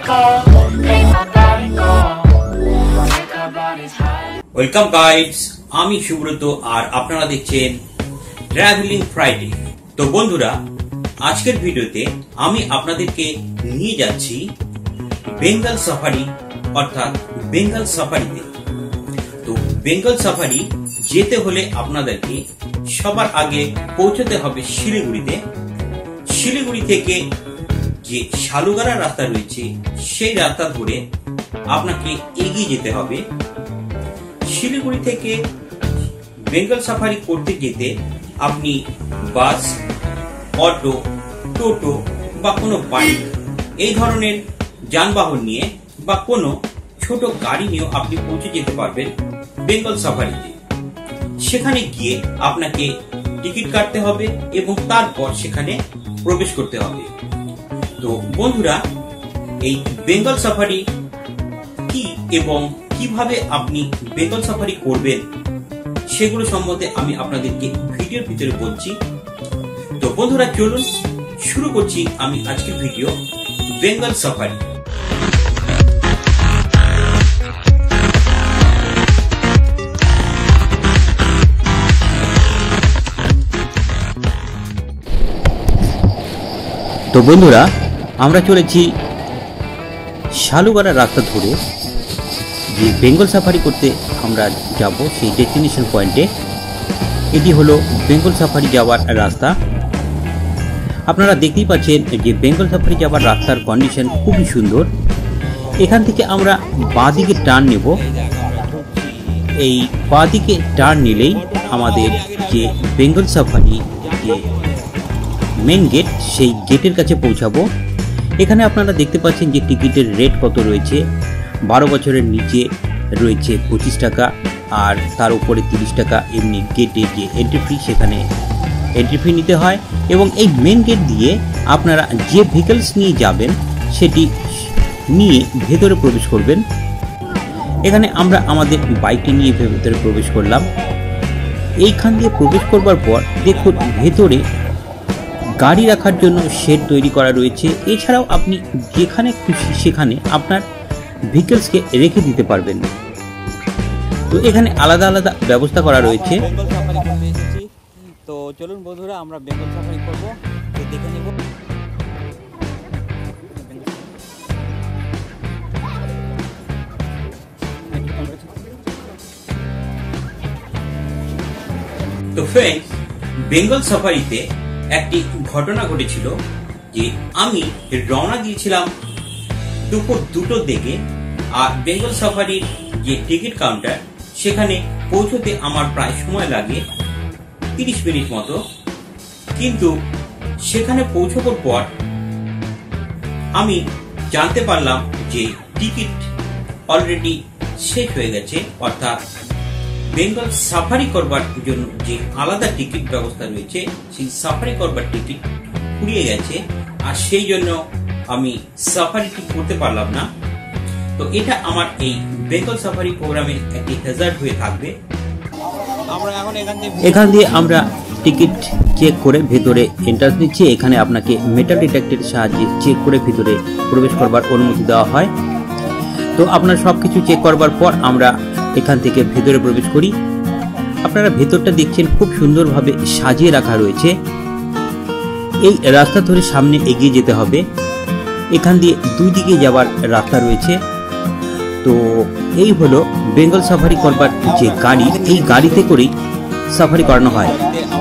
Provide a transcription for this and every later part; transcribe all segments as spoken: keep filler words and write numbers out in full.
Welcome guides, আমি সুব্রত আর আপনারা দেখছেন ট্রাভেলিং ফ্রাইডে। তো বন্ধুরা, আজকের ভিডিওতে আমি আপনাদেরকে নিয়ে যাচ্ছি বেঙ্গল সাফারি অর্থাৎ বেঙ্গল সাফারিতে। তো বেঙ্গল সাফারি যেতে হলে আপনাদেরকে সবার আগে পৌঁছতে হবে শিলিগুড়িতে। শিলিগুড়ি থেকে যে শালুগাড়া রাস্তা রয়েছে সেই রাস্তা ধরে আপনাকে এগিয়ে যেতে হবে। শিলিগুড়ি থেকে বেঙ্গল সাফারি করতে যেতে আপনি বাস, অটো, টোটো বা কোনো বাইক এই ধরনের যানবাহন নিয়ে বা কোনো ছোট গাড়ি নিয়েও আপনি পৌঁছে যেতে পারবেন বেঙ্গল সাফারিতে। সেখানে গিয়ে আপনাকে টিকিট কাটতে হবে এবং তারপর সেখানে প্রবেশ করতে হবে। তো বন্ধুরা, এই বেঙ্গল সাফারি কি এবং কিভাবে আপনি বেঙ্গল সাফারি করবেন সেগুলো সম্বন্ধে আমি আপনাদেরকে ভিডিওর ভিতরে বলছি। তো বন্ধুরা, চলুন শুরু করছি আমি আজকের ভিডিও বেঙ্গল সাফারি। তো বন্ধুরা, আমরা চলেছি শালুগাড়া রাস্তা ধরে যে বেঙ্গল সাফারি করতে আমরা যাব সেই ডেস্টিনেশন পয়েন্টে। এটি হলো বেঙ্গল সাফারি যাওয়ার রাস্তা। আপনারা দেখতেই পাচ্ছেন যে বেঙ্গল সাফারি যাওয়ার রাস্তার কন্ডিশন খুবই সুন্দর। এখান থেকে আমরা বাঁ দিকে টার্ন নেব। এই বাঁ দিকে টার্ন নিলেই আমাদের যে বেঙ্গল সাফারি যে মেন গেট সেই গেটের কাছে পৌঁছাবো। এখানে আপনারা দেখতে পাচ্ছেন যে টিকিটের রেট কত রয়েছে। বারো বছরের নিচে রয়েছে পঁচিশ টাকা, আর তার উপরে তিরিশ টাকা এমনি গেটে যে এন্ট্রি ফি সেখানে এন্ট্রি ফি নিতে হয়। এবং এই মেন গেট দিয়ে আপনারা যে ভেহিকলস নিয়ে যাবেন সেটি নিয়ে ভেতরে প্রবেশ করবেন। এখানে আমরা আমাদের বাইকটি নিয়ে ভেতরে প্রবেশ করলাম। এইখান দিয়ে প্রবেশ করবার পর দেখুন ভেতরে গাড়ি রাখার জন্য শেড তৈরি করা রয়েছে। এছাড়াও আপনি যেখানে খুশি সেখানে আপনার ভেহিকলসকে রেখে দিতে পারবেন। তো এখানে আলাদা আলাদা ব্যবস্থা করা রয়েছে। তো চলুন বন্ধুরা, আমরা বেঙ্গল সাফারি করব, দেখে নেব। তো ফ্রেন্ডস, বেঙ্গল সাফারিতে একটি ঘটনা ঘটেছিল যে আমি রওনা দিয়েছিলাম দুপুর দুটোর দিকে, আর বেঙ্গল সাফারির যে টিকিট কাউন্টার সেখানে পৌঁছতে আমার প্রায় সময় লাগে তিরিশ মিনিট মতো। কিন্তু সেখানে পৌঁছানোর পর আমি জানতে পারলাম যে টিকিট অলরেডি শেষ হয়ে গেছে, অর্থাৎ বেঙ্গল সাফারি করবার জন্য যে আলাদা টিকিট ব্যবস্থা রয়েছে সেই সাফারি করবার টিকিট ফুরিয়ে গেছে, আর সেই জন্য আমি সাফারিটি করতে পারলাম না। তো এটা আমার এই বেঙ্গল সাফারি প্রোগ্রামের একটি হ্যাজার্ড হয়ে থাকবে। এখান দিয়ে আমরা টিকিট চেক করে ভেতরে এন্ট্রান্স নিচ্ছি। এখানে আপনাকে মেটাল ডিটেক্টরের সাহায্যে চেক করে ভেতরে প্রবেশ করবার অনুমতি দেওয়া হয়। তো আপনার সবকিছু চেক করবার পর আমরা এখান থেকে ভেতরে প্রবেশ করি। আপনারা ভেতরটা দেখছেন খুব সুন্দরভাবে সাজিয়ে রাখা রয়েছে। এই রাস্তা ধরে সামনে এগিয়ে যেতে হবে। এখান দিয়ে দুই দিকে যাওয়ার রাস্তা রয়েছে। তো এই হলো বেঙ্গল সাফারি করবার যে গাড়ি, এই গাড়িতে করেই সাফারি করানো হয়।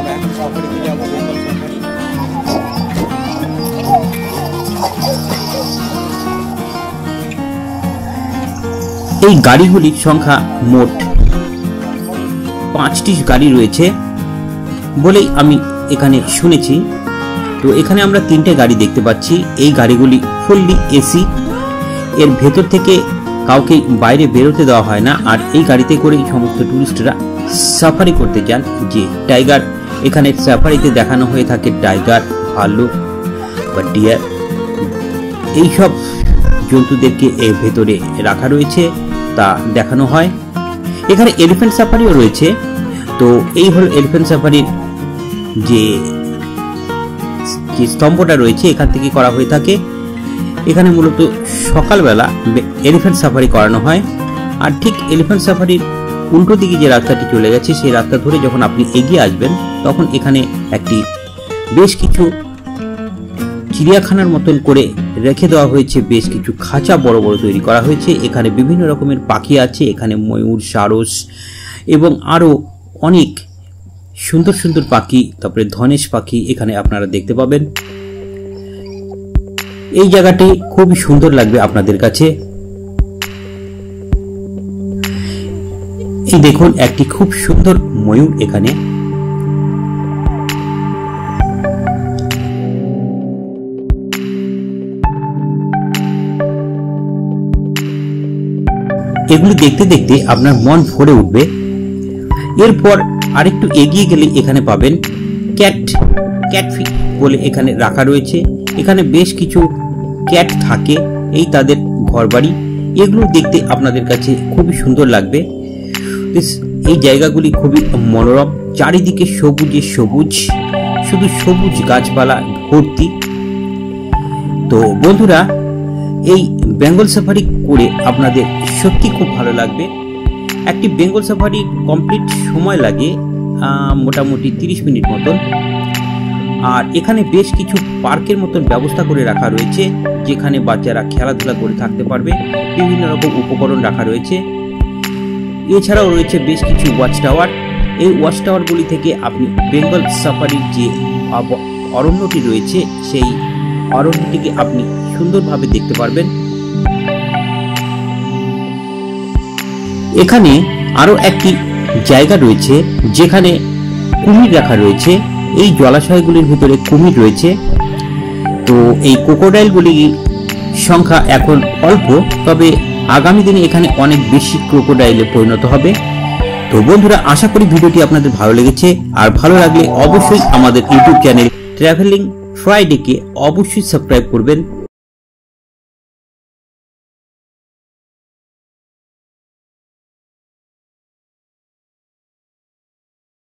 এই গাড়িগুলির সংখ্যা মোট পাঁচটি গাড়ি রয়েছে বলেই আমি এখানে শুনেছি। তো এখানে আমরা তিনটে গাড়ি দেখতে পাচ্ছি। এই গাড়িগুলি ফুললি এসি। এর ভেতর থেকে কাউকে বাইরে বেরোতে দেওয়া হয় না। আর এই গাড়িতে করেই সমস্ত টুরিস্টরা সাফারি করতে যান। যে টাইগার, এখানে সাফারিতে দেখানো হয়ে থাকে টাইগার, ভাল্লুক বা ডিয়ার, এইসব জন্তুদেরকে এর ভেতরে রাখা রয়েছে, তা দেখানো হয়। এখানে এলিফ্যান্ট সাফারিও রয়েছে। তো এই হলো এলিফ্যান্ট সাফারির যে স্তম্ভটা রয়েছে, এখান থেকে করা হয়ে থাকে। এখানে মূলত সকালবেলা এলিফ্যান্ট সাফারি করানো হয়। আর ঠিক এলিফ্যান্ট সাফারির উল্টো দিকে যে রাস্তাটি চলে গেছে সেই রাস্তা ধরে যখন আপনি এগিয়ে আসবেন তখন এখানে একটি বেশ কিছু চিড়িয়াখানার মতন করে রেখে দেওয়া হয়েছে, বেশ কিছু খাঁচা বড় বড় তৈরি করা হয়েছে। এখানে বিভিন্ন রকমের পাখি আছে, এখানে ময়ূর, সারস এবং আরো অনেক সুন্দর সুন্দর পাখি, তারপরে ধনেশ পাখি এখানে আপনারা দেখতে পাবেন। এই জায়গাটি খুবই সুন্দর লাগবে আপনাদের কাছে। এই দেখুন একটি খুব সুন্দর ময়ূর এখানে। এগুলি দেখতে দেখতে আপনার মন ভরে উঠবে। এরপর আরেকটু এগিয়ে গেলে এখানে পাবেন ক্যাট ক্যাটফিশ বলে এখানে রাখা রয়েছে। এখানে বেশ কিছু ক্যাট থাকে, এই তাদের ঘরবাড়ি। এগুলো দেখতে আপনাদের কাছে খুবই সুন্দর লাগবে। এই জায়গাগুলি খুবই মনোরম, চারিদিকে সবুজে সবুজ, শুধু সবুজ গাছপালা ভর্তি। তো বন্ধুরা, এই বেঙ্গল সাফারি করে আপনাদের সত্যি খুব ভালো লাগবে। একটি বেঙ্গল সাফারি কমপ্লিট সময় লাগে মোটামুটি তিরিশ মিনিট মতন। আর এখানে বেশ কিছু পার্কের মতন ব্যবস্থা করে রাখা রয়েছে, যেখানে বাচ্চারা খেলাধুলা করে থাকতে পারবে। বিভিন্ন রকম উপকরণ রাখা রয়েছে। এছাড়াও রয়েছে বেশ কিছু ওয়াচ টাওয়ার। এই ওয়াচ টাওয়ারগুলি থেকে আপনি বেঙ্গল সাফারির যে অরণ্যটি রয়েছে সেই অরণ্যটিকে আপনি সুন্দরভাবে দেখতে পারবেন। এখানে আরো একটি জায়গা রয়েছে যেখানে কুমির রাখা রয়েছে। এই জলাশয়গুলির ভিতরে কুমির রয়েছে। তো এই ক্রোকোডাইলগুলির সংখ্যা এখন অল্প, তবে আগামী দিনে এখানে অনেক বেশি ক্রোকোডাইলে পরিণত হবে। তো বন্ধুরা, আশা করি ভিডিওটি আপনাদের ভালো লেগেছে। আর ভালো লাগলে অবশ্যই আমাদের ইউটিউব চ্যানেল ট্রাভেলিং ফ্রাইডে কে অবশ্যই সাবস্ক্রাইব করবেন।